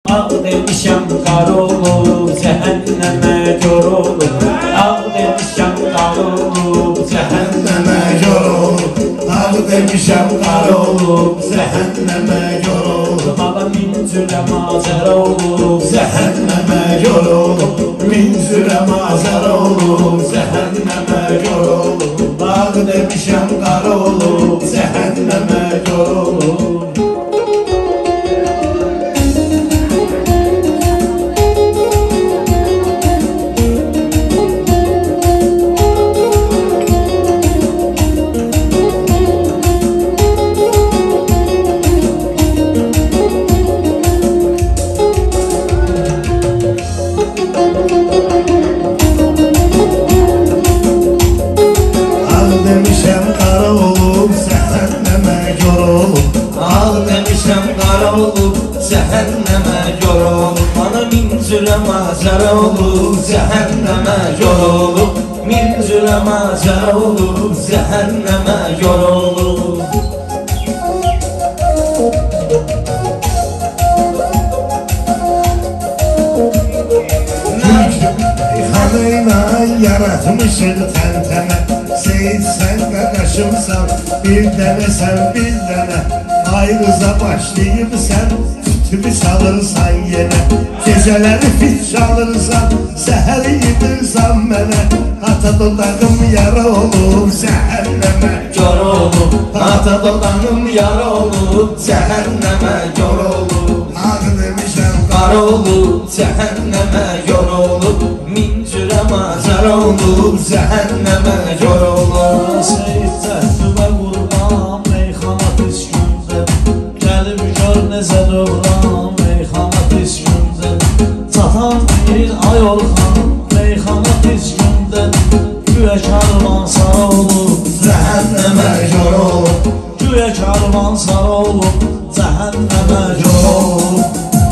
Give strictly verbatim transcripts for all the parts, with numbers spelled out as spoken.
Ağ demişəm qara olub, cəhənnəmə gör olub. Ağ demişəm qara olub, cəhənnəmə gör olub. Ağ demişəm qara olub, cəhənnəmə gör olub. Bana min cürə macəra olub, Cəhənnəmə gör olub, min cürə macəra olub. Cəhənnəmə gör olub. Ağ demişəm qara olub, cəhənnəmə gör olub. Cəhənnəmə gör olub, bana min cürə macəra olub. Cəhənnəmə gör olub, min cürə macəra olub. Cəhənnəmə gör olub. Hanıyla yaratmışıq təntənə, Seyid sən qaqaşımsan, bir dənə sən bir dənə. Ayrıza başlayıb sən, tütümü salırsan yenə. Gecələri fit çalırsan, səhəri yedirsən mənə. Ata dodağım yara olub, cəhənnəmə gör olub. Ata dodağım yara olub, cəhənnəmə gör olub. Ağ demişəm qara olub, cəhənnəmə gör olub. Min cürə macəra olub, cəhənnəmə gör olub. Seyid cəhdümə qurban, meyxana pis gündə. Gəlib gör necə doğran, meyxana pis gündə. Çatan bir ay olxan, meyxana pis gündə. Güyə karvan sara olub, cəhənnəmə gör olub. Güyə karvan sara olub, cəhənnəmə gör olub.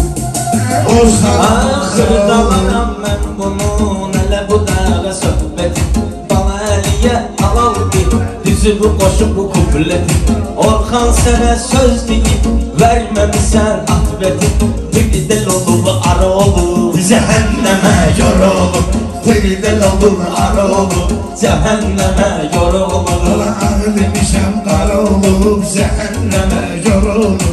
Xırdalanam mən bunun, elə bu dəvə söhbəti. Bana əliyə halal bir, düzü bu qoşu bu kupleti. Orxan sənə söz deyib, verməmisən atbəti. Bir del olub, ara olub, cəhənnəmə gör olub. Bir del olub, ara olub, cəhənnəmə gör olub. Ağ demişəm qara olub, cəhənnəmə gör olub.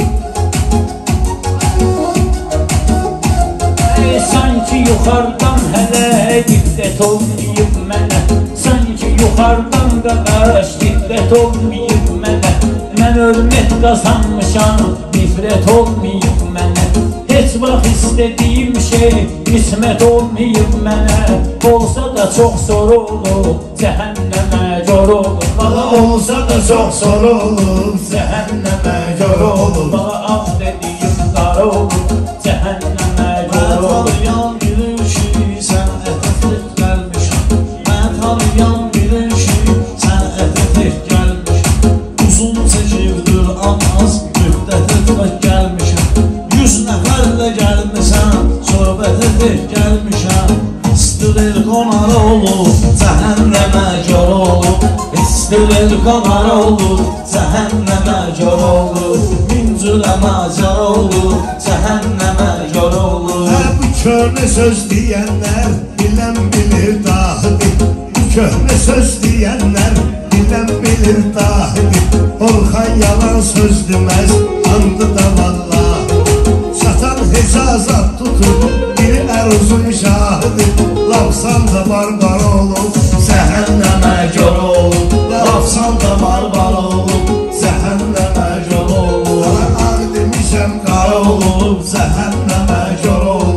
Sanki yuxardan hələ diqqət olmayıb mənə. Sanki yuxardan qaqaş diqqət olmayıb mənə. Mən hörmət qazanmışam, nifrət olmayıb mənə. Heç vaxt istədiyim şey qismət olmayıb mənə. Olsa da çox zor olub, cəhənnəmə gör olub. Bala olsa da çox zor olub, cəhənnəmə gör olub. Bala ağ dediyim qara olub, cəhənnəmə gör olub. Tanıyan bilir ki, sən ətəflik gəlmişəm. Mən tanıyan bilir ki, sən ətəflik gəlmişəm. Uzun çəkibdir amaz, müddət etmək gəlmişəm. Yüz nəfərlə gəlmişəm, söhbət etmək gəlmişəm. İstilir qonarı olub, cəhənnəmə gör olub. İstilir qonarı olub, cəhənnəmə gör olub. Min cürə macəra olub, cəhənnəmə gör olub. Köhnə söz deyənlər, bilən bilir dahidir. Köhnə söz deyənlər, bilən bilir dahidir. Orxan yalan söz deməz, andı da vallahi. Satan hecazat tutur, bir əruzun şahidir. Lafsan da barbar olub, cəhənnəmə gör olub. Lafsan da barbar olub, cəhənnəmə gör olub. Ağ demişəm qara olub, cəhənnəmə gör olub.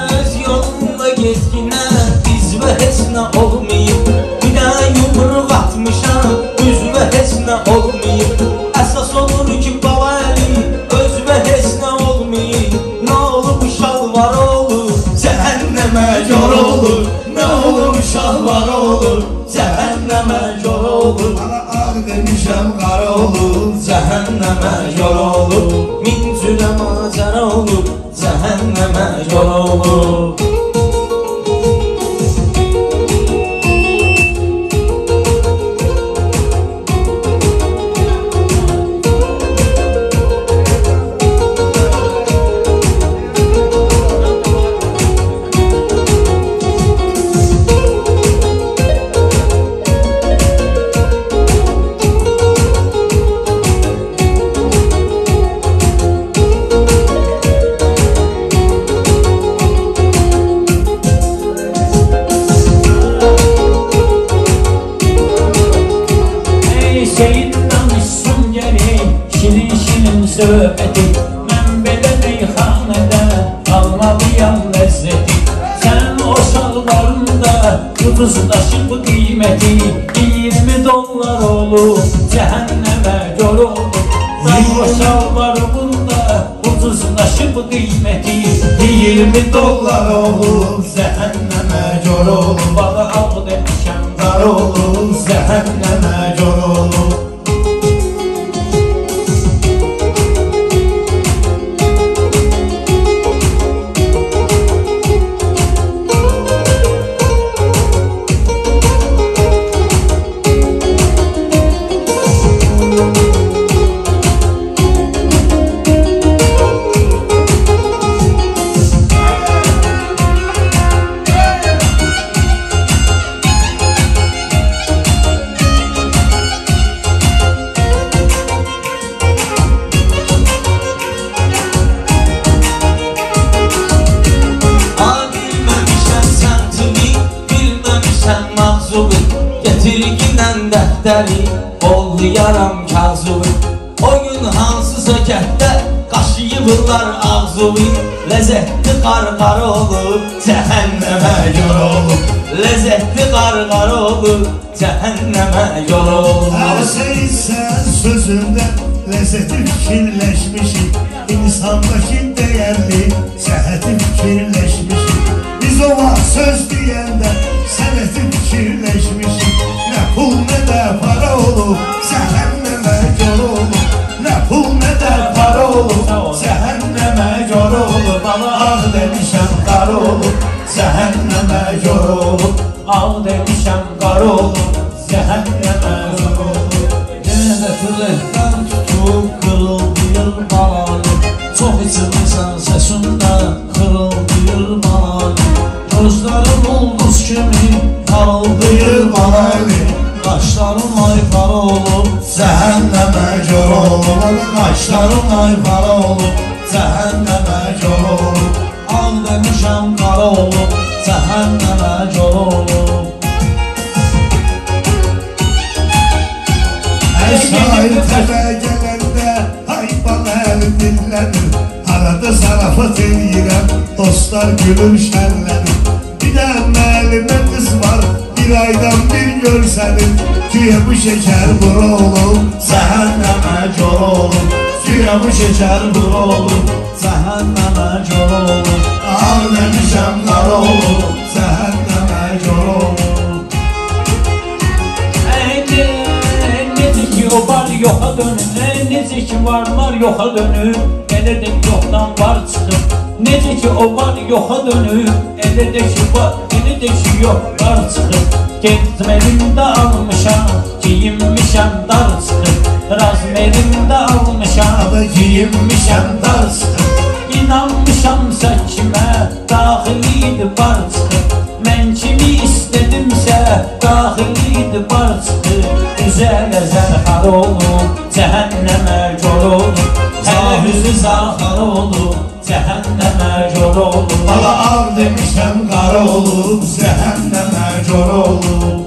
Yetkinə izvə heç nə olmayıb. Bir də yumruq atmışam, üzvə heç nə olmayıb. Əsas olur ki, bala əli, özvə heç nə olmayıb. Nə olub şalvar olur, cəhənnəmə gör olur. Nə olub şalvar olur, cəhənnəmə gör olur. Bana ağ demişəm qara olub, cəhənnəmə gör olur. Min cürə macəra olur, cəhənnəmə gör olur. ucuzlaşıb qiyməti iyirmi dollar olub cəhənnəmə gör olub. Sarhoşal var bunda ucuzlaşıb qiyməti iyirmi dollar olub cəhənnəmə gör olub. Bala ağ demişəm qar olub cəhənnəmə gör olub. Getirginən dəftəri oldu yaram kazıvı. O gün hansısa kətdə qaşıyıbırlar ağzıvı. Ləzzətli qarqar olub cəhənnəmə gör olub. Ləzzətli qarqar olub cəhənnəmə gör olub. Hər şey sən sözündə ləzzəti fikirləşmişik. İnsandakı dəyərli səhəti fikirləşmişik. Biz o vaxt söz deyəndə sənəti fikirləşmişik. Nə pul nə də para olub cəhənnəmə gör olub. Nə pul nə də para olub cəhənnəmə gör olub. Bala ağ demişəm qar olub cəhənnəmə gör olub. Ağ demişəm qar olub cəhənnəmə gör olub. Yenə də tüləkdən tutub qırıldıyır balanı. Çox içirmisən səsində xırıldıyır balanı. Gözlərim ulduz kimi parıldıyır balanı. Qaşlarım aypara olub cəhənnəmə gör olub. Qaşlarım aypara olub cəhənnəmə gör olub. Ağ demişəm qara olub cəhənnəmə gör olub. Şair təbə gələndə hayvan əl dinlənir. Arada zarafat eləyirəm, dostlar gülür şənlənir. Bir də müəllimə qız var, bir aydan bir görsənir. Güya bu şəkər bura olub cəhənnəmə gör olub. Güya bu şəkər bura olub cəhənnəmə gör olub. Ağ demişəm qara olub cəhənnəmə gör olub. O var yoxa dönür, necə ki varlar yoxa dönür, elə də yoxdan var çıxır. Necə ki o var yoxa dönür, elə də ki var, elə də ki yox var çıxır. Gezməlimdə almışam, giyinmişəm dar çıxır. Razmelimdə almışam, giyinmişəm dar çıxır. İnanmışam səkimə, daxiliydi var çıxır. Mən kimi istədimsə, daxiliydi var çıxır. Üzələ zərxar olub, cəhənnəmə gör olub. Hələ hüzü zərxar olub, cəhənnəmə gör olub. Bala ağ demişəm qara olub, cəhənnəmə gör olub.